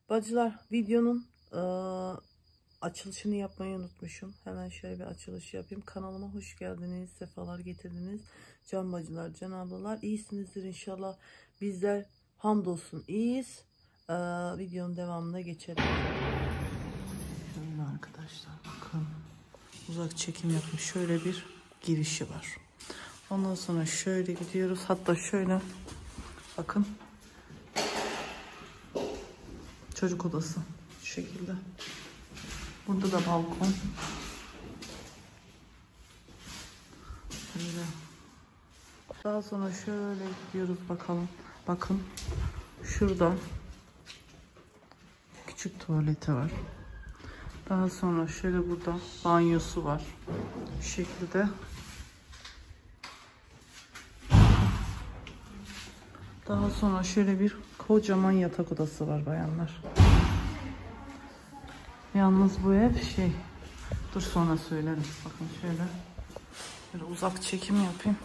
Bacılar, videonun açılışını yapmayı unutmuşum. Hemen şöyle bir açılış yapayım. Kanalıma hoş geldiniz, sefalar getirdiniz. Can bacılar, can ablalar, iyisinizdir inşallah. Bizler hamdolsun iyiyiz. Videonun devamına geçelim. Şöyle arkadaşlar bakın. Uzak çekim yapmış. Şöyle bir girişi var. Ondan sonra şöyle gidiyoruz. Hatta şöyle bakın. Çocuk odası şu şekilde. Burada da balkon. Böyle. Daha sonra şöyle gidiyoruz bakalım. Bakın şurada küçük tuvaleti var. Daha sonra şöyle burada banyosu var. Şu şekilde. Daha sonra şöyle bir kocaman yatak odası var bayanlar. Yalnız bu ev dur sonra söylerim. Bakın şöyle uzak çekim yapayım.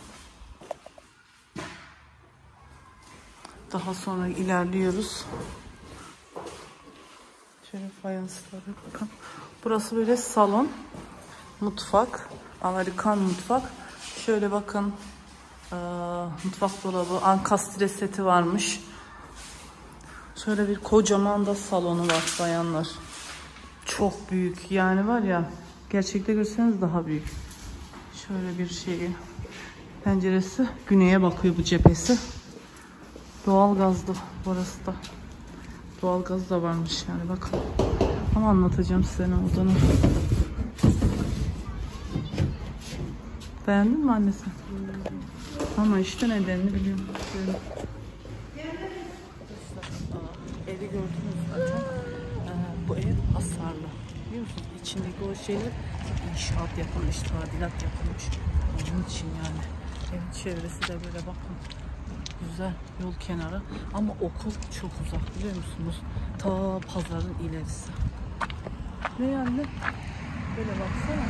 Daha sonra ilerliyoruz. Şöyle fayanslara bakın. Burası böyle salon, mutfak, Amerikan mutfak. Şöyle bakın. Mutfak dolabı, ankastre seti varmış. Şöyle bir kocaman da salonu var bayanlar. Çok büyük yani, var ya, gerçekte görseniz daha büyük. Şöyle bir penceresi güneye bakıyor, bu cephesi. Doğalgazlı burası da. Doğalgaz da varmış yani, bakın. Ama anlatacağım size ne olduğunu. Beğendin mi anne sen? Ama işte nedenini biliyorum. Böyle. Evi gördünüz zaten. Bu ev hasarlı. Biliyor musunuz? İçindeki o şeyler inşaat yapılmış, tadilat yapılmış. Onun için yani. Evin çevresi de böyle bakın. Güzel yol kenarı. Ama okul çok uzak, biliyor musunuz? Ta pazarın ilerisi. Ne yani? Böyle baksana.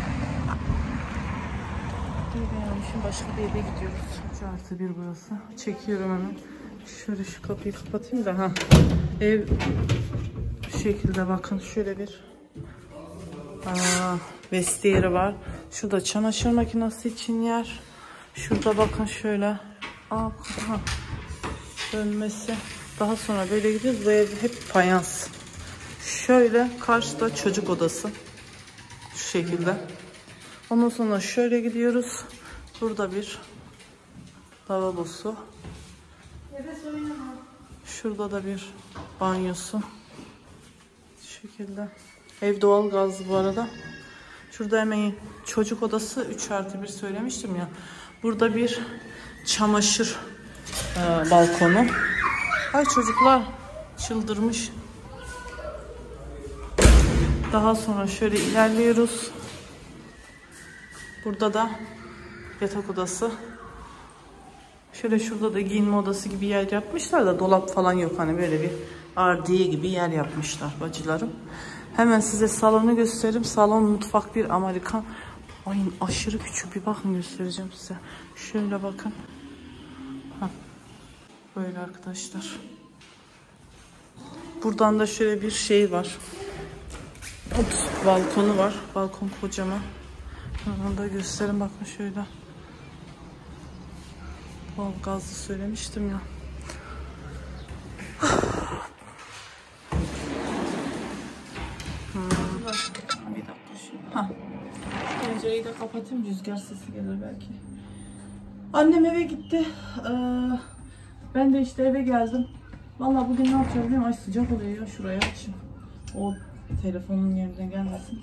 Yani şimdi başka bir eve gidiyoruz. 3+1 burası. Çekiyorum hemen. Şöyle şu kapıyı kapatayım da. Ev şu şekilde bakın. Şöyle bir vestiyeri var. Şurada çamaşır makinesi için yer. Şurada bakın şöyle. Dönmesi. Daha sonra böyle gidiyoruz. Bu ev hep fayans. Şöyle karşıda çocuk odası. Şu şekilde. Ondan sonra şöyle gidiyoruz. Burada bir lavabosu. Şurada da bir banyosu. Şu şekilde. Ev doğalgazlı bu arada. Şurada hemen çocuk odası 3+1 söylemiştim ya. Burada bir çamaşır balkonu. Ay çocuklar çıldırmış. Daha sonra şöyle ilerliyoruz. Burada da yatak odası. Şöyle şurada da giyinme odası gibi yer yapmışlar da dolap falan yok. Hani böyle bir ardiye gibi yer yapmışlar bacılarım. Hemen size salonu göstereyim. Salon mutfak bir Amerikan. Ay aşırı küçük, bir bakın göstereceğim size. Şöyle bakın. Böyle arkadaşlar. Buradan da şöyle bir var. Balkonu var. Balkon kocaman. Onu da göstereyim, bakın şöyle. Gazlı söylemiştim ya. Bir dakika şimdi. Pencereyi de kapatayım, rüzgar sesi gelir belki. Annem eve gitti. Ben de işte eve geldim. Vallahi bugün ne yapacağım bilmiyorum. Ay sıcak oluyor ya, şuraya açayım. O telefonun yerine gelmesin.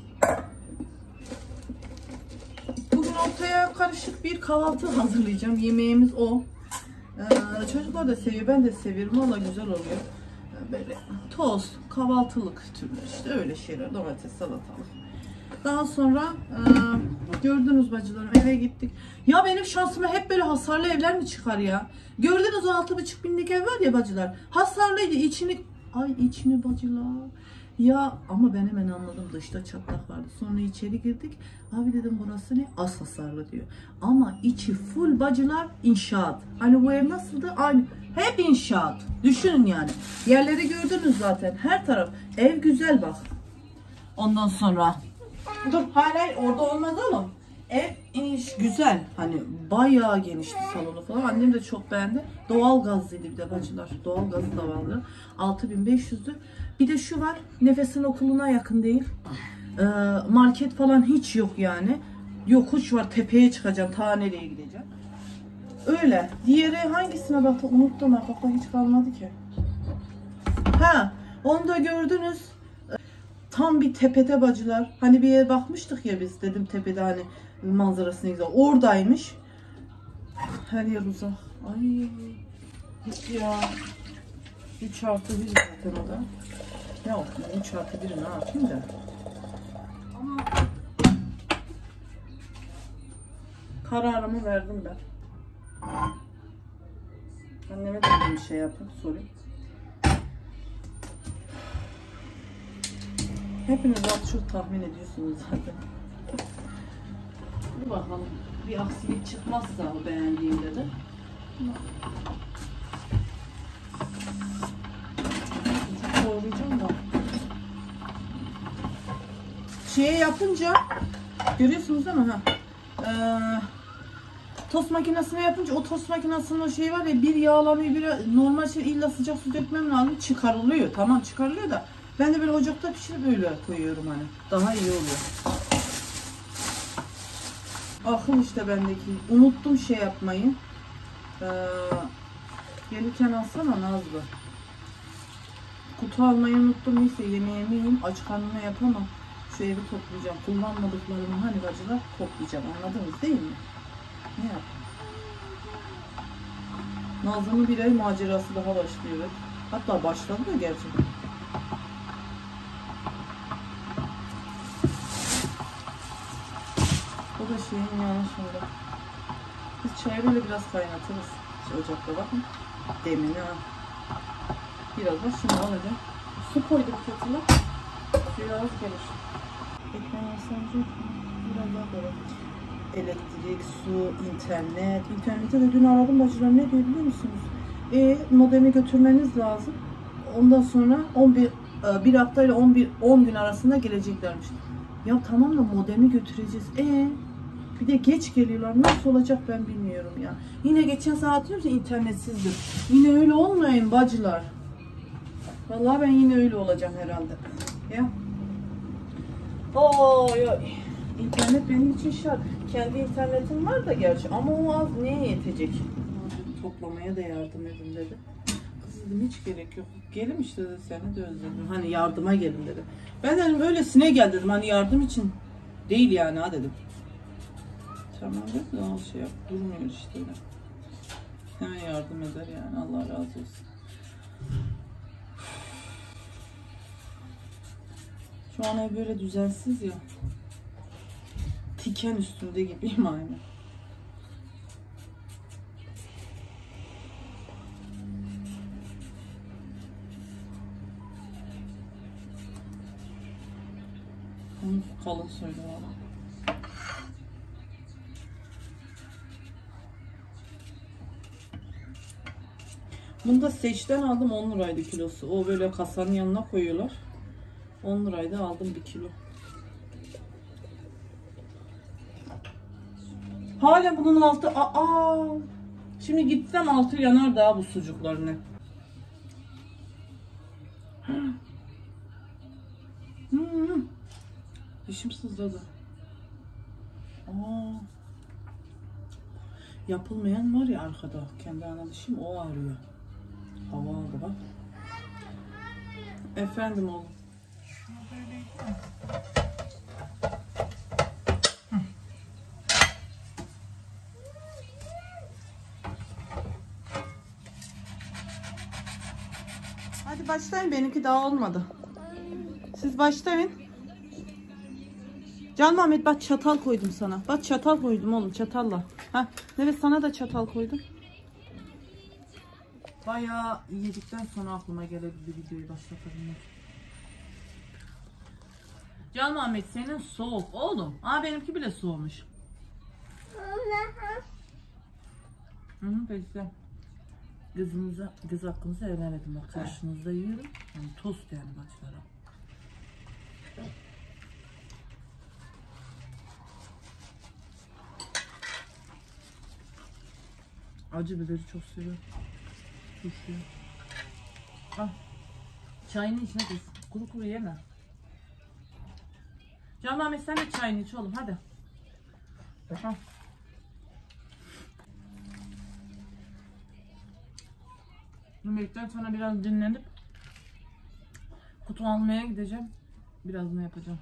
Bugün ortaya karışık bir kahvaltı hazırlayacağım. Yemeğimiz o. Çocuklar da seviyor, ben de seviyorum. Valla güzel oluyor. Böyle tost, kahvaltılık türlü işte öyle şeyler. Domates, salatalık. Daha sonra gördünüz bacılarım, eve gittik. Ya benim şansıma hep böyle hasarlı evler mi çıkar ya? Gördünüz o 6,5 binlik ev var ya bacılar. Hasarlıydı, içini Ay iç mi bacılar? Ya ama ben hemen anladım, dışta çatlak vardı. Sonra içeri girdik. Abi dedim burası ne? Az hasarlı diyor. Ama içi full bacılar inşaat. Hani bu ev nasıldı? Aynı. Hep inşaat. Düşünün yani. Yerleri gördünüz zaten. Her taraf. Ev güzel bak. Ondan sonra. Dur hayır orada olmaz oğlum. Ev güzel. Hani bayağı genişti salonu falan. Annem de çok beğendi. Doğal gazlıydı bir de bacılar. Doğal gazı da vardı. 6500'dü. Bir de şu var. Nefes'in okuluna yakın değil. Market falan hiç yok yani. Yokuş var. Tepeye çıkacağım. Ta nereye gideceğim. Öyle. Diğeri hangisine baktı? Unuttum. Aklımda hiç kalmadı ki. Ha, onu da gördünüz. Tam bir tepede bacılar. Hani bir yere bakmıştık ya biz. Dedim tepede hani manzarası ne güzel. Oradaymış. Her yer uzak. Ay. Hiç ya. 3+1 zaten o da. Yok 3+1 ne yapayım da. Ama kararımı verdim ben. Anneme de bir şey yapayım, sorayım. Hepiniz az çok tahmin ediyorsunuz zaten. Bir bakalım. Bir aksilik çıkmazsa o beğendiğimde de. Doğrayacağım da. Şeye yapınca görüyorsunuz değil mi? Tost makinesine yapınca o tost makinesinin o şeyi var ya, bir yağlanıyor, bir normal şey, illa sıcak su dökmem lazım, çıkarılıyor. Tamam çıkarılıyor da ben de böyle ocakta pişirip böyle koyuyorum hani. Daha iyi oluyor. Akıl işte bendeki. Unuttum şey yapmayı. Gelirken alsana Nazlı. Kutu almayı unuttum. Neyse yemeğimi yiyeyim. Aç karnına yapamam. Şu evi toplayacağım. Kullanmadıklarımı hani bacılar toplayacağım. Anladınız değil mi? Ne yapayım? Nazlı'nın bir ay macerası daha başlıyor. Hatta başladı da gerçekten. O da şeyin yanlışında. Biz çayı böyle biraz kaynatırız. İşte ocakta bakın. Demini ha. Biraz da şunu alacağım. Su koydum kettle'a. Suyu az gelir. Ekmeği yasancı. Biraz daha böyle. Elektrik, su, internet. İnternete de dün aradım bacılar, ne diyor biliyor musunuz? Modemi götürmeniz lazım. Ondan sonra bir haftayla 10 gün arasında geleceklermiş. Ya tamam da modemi götüreceğiz. Bir de geç geliyorlar. Nasıl olacak ben bilmiyorum ya. Yine geçen saat diyorum ya internetsizdir. Yine öyle olmayın bacılar. Vallahi ben yine öyle olacağım herhalde. Ya. Oy. İnternet benim için şart. Kendi internetim var da gerçi ama o az neye yetecek? Toplamaya da yardım edin dedi. Kız dedim hiç gerek yok. Gelin işte dedi, seni de özledim. Hani yardıma gelin dedi. Ben dedim öylesine gel dedim, hani yardım için değil yani ha dedim. Tamam dedi, al şey yap, durmuyor işte. Hemen yardım eder yani, Allah razı olsun. Şu an ev böyle düzensiz ya. Tiken üstünde gibiyim aynı. Onu kalın söyle bana. Bunu da Seç'ten aldım, 10 liraydı kilosu. O böyle kasanın yanına koyuyorlar. 10 liraydı aldım 1 kilo. Hala bunun altı şimdi gitsem altı yanar daha bu sucuklarını. Dişim sızladı. Yapılmayan var ya arkada, kendi ana dişim, o ağrıyor. Hava aldı bak. Efendim oğlum. Hadi başlayın, benimki daha olmadı. Siz başlayın. Can Ahmet bak, çatal koydum sana. Bak çatal koydum oğlum, çatalla. Ha, evet sana da çatal koydum. Bayağı yedikten sonra aklıma gelebildi videoyu başlatabilmek. Can Muhammed senin soğuk oğlum. Aa benimki bile soğumuş. Peki. Kız hakkınızı evlenemedim. Bak karşınızda yiyorum. Yani tost yani başlara. Acı biberi çok seviyorum. Turşuyu. Al. Çayını içine kız. Kuru kuru yeme. Can Mehmet sen de çayını iç oğlum hadi. Al. Yemekten sonra biraz dinlenip kutu almaya gideceğim. Biraz ne yapacağım?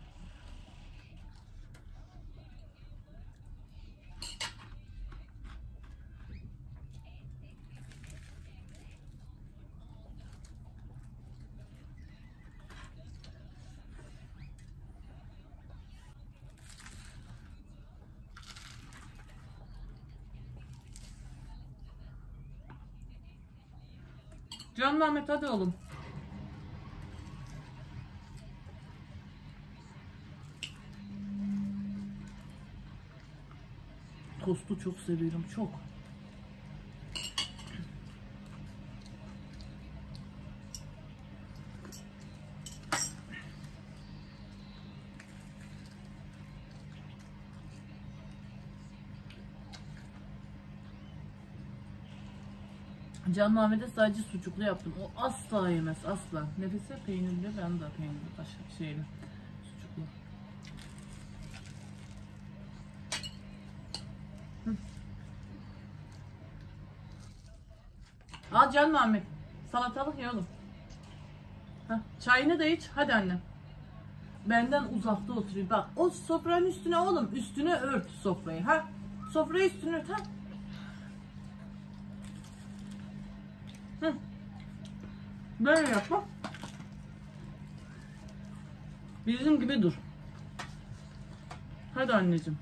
Can Mehmet hadi oğlum. Tostu çok seviyorum çok. Can Mehmet'e sadece sucuklu yaptım. O asla yemez asla. Nefese peynirli ben de peynirli başka şeyle sucuklu. Al Can Mehmet. Salatalık ye oğlum. Heh, çayını da iç. Hadi annem. Benden uzakta oturuyor. Bak o sofranın üstüne oğlum. Üstüne ört sofrayı. Ha? Sofrayı üstüne ört. Ha? Hı. Böyle yap bak. Bizim gibi dur. Hadi anneciğim.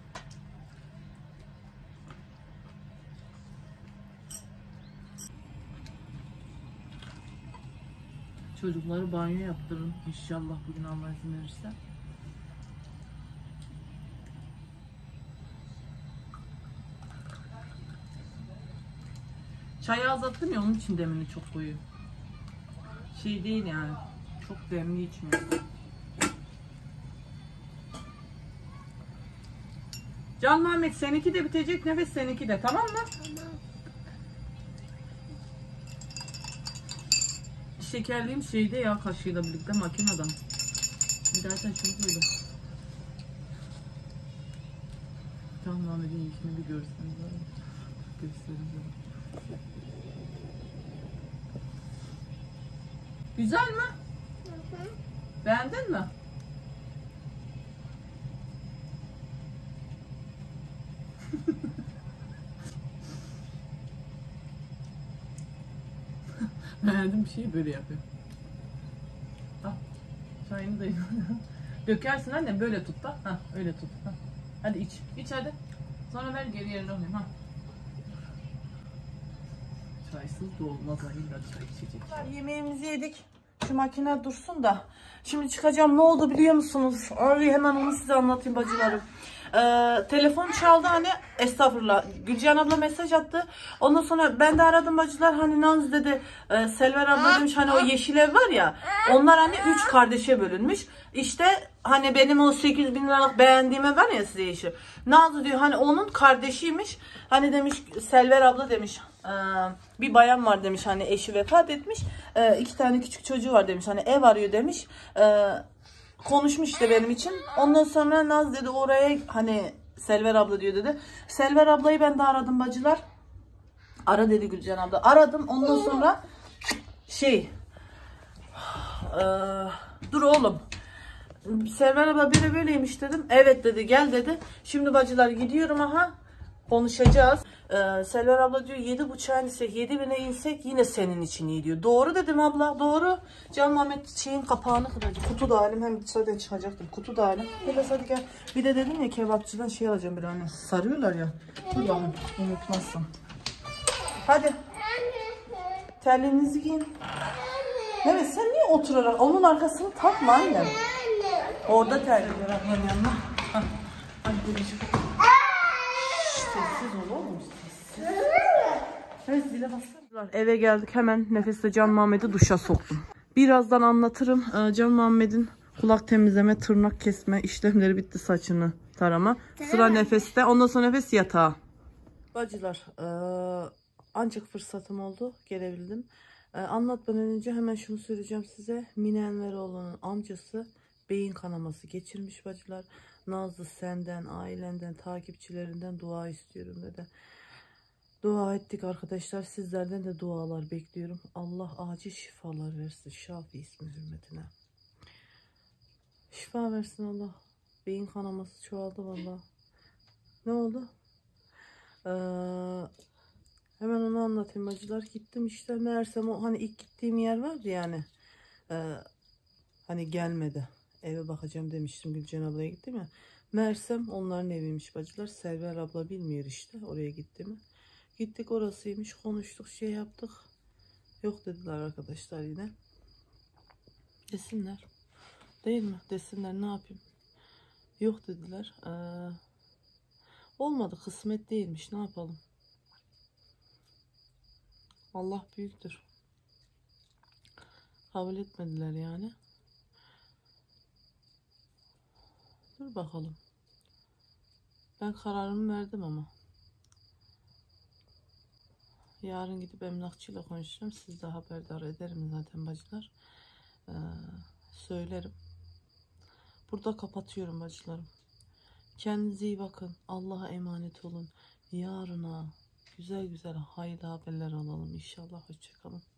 Çocukları banyo yaptırın. İnşallah bugün Allah izin verirse. Çayı azalttım ya onun için demini çok koyuyor. Şey değil yani. Çok demli içmiyor. Can Mehmet seninki de bitecek nefes seninki de tamam mı? Tamam. Şekerliyim şeyde ya kaşığıyla birlikte makineden. Bir daha şunu koydum. Can Mehmet'in işini bir görseniz. Göstereceğim. Güzel mi? Hı hı. Beğendin mi? Beğendim bir şeyi böyle yapıyor. Al. Çayını da dökersin anne böyle tut da. Ha öyle tut. Ha. Hadi iç. İç hadi. Sonra ver geri yerine alayım ha. Çaysız da olmaz ha illa çay içecek. Yemeğimizi yedik. Şu makine dursun da. Şimdi çıkacağım. Ne oldu biliyor musunuz? Ay hemen onu size anlatayım bacılarım. Telefon çaldı hani estağfurullah. Gülcan abla mesaj attı. Ondan sonra ben de aradım bacılar hani Naz dedi Selver abla demiş hani o yeşil ev var ya onlar hani 3 kardeşe bölünmüş. İşte hani benim o 8.000 liralık beğendiğime var ya size yeşil. Naz diyor hani onun kardeşiymiş. Hani demiş Selver abla demiş bir bayan var demiş hani eşi vefat etmiş. 2 tane küçük çocuğu var demiş hani ev arıyor demiş. Konuşmuş işte benim için. Ondan sonra Naz dedi oraya hani Selver abla diyor dedi. Selver ablayı ben de aradım bacılar. Ara dedi Gülcan abla. Aradım ondan sonra dur oğlum. Selver abla böyleymiş dedim. Evet dedi gel dedi. Şimdi bacılar gidiyorum aha. Konuşacağız. Selver abla diyor 7.5'a insek 7.000'e insek yine senin için iyi diyor. Doğru dedim abla doğru. Can Mehmet şeyin kapağını kıracak. Kutu da halim hem zaten çıkacaktım. Kutu da halim. Hele hadi gel. Bir de dedim ya kebapçıdan şey alacağım bir hani sarıyorlar ya. Dur bakayım unutmazsam. Hadi. Terliğinizi giyin. Evet, sen niye oturarak? Onun arkasını takma annem. Orada terlikler ablanın yanına. Hadi dedeciğim. Sessiz ol oğlum, sessiz. Evet, zile bassana. Eve geldik, hemen Nefes'le Can Muhammed'i duşa soktum. Birazdan anlatırım. Can Muhammed'in kulak temizleme, tırnak kesme işlemleri bitti, saçını tarama. Sıra Nefes'te. Ondan sonra Nefes yatağa. Bacılar, ancak fırsatım oldu, gelebildim. Anlatmadan önce hemen şunu söyleyeceğim size. Mine Enveroğlu'nun amcası beyin kanaması geçirmiş bacılar. Nazlı, senden, ailenden, takipçilerinden dua istiyorum dedi. Dua ettik arkadaşlar. Sizlerden de dualar bekliyorum. Allah acil şifalar versin. Şafi ismi hürmetine. Şifa versin Allah. Beyin kanaması çoğaldı valla. Ne oldu? Hemen onu anlatayım bacılar. Gittim işte, meğersem o hani ilk gittiğim yer vardı yani. Hani gelmedi. Eve bakacağım demiştim, Gülcan ablaya gittim ya. Meğersem onların eviymiş bacılar. Server abla bilmiyor işte oraya gitti mi. Gittik, orasıymış, konuştuk, şey yaptık. Yok dediler arkadaşlar yine. Desinler. Değil mi? Desinler, ne yapayım. Yok dediler. Olmadı, kısmet değilmiş, ne yapalım. Allah büyüktür. Kabul etmediler yani. Dur bakalım. Ben kararımı verdim ama. Yarın gidip emlakçıyla konuşacağım. Siz de haberdar ederim zaten bacılar. Söylerim. Burada kapatıyorum bacılarım. Kendinize iyi bakın. Allah'a emanet olun. Yarına güzel güzel hayırlı haberler alalım inşallah. Hoşçakalın.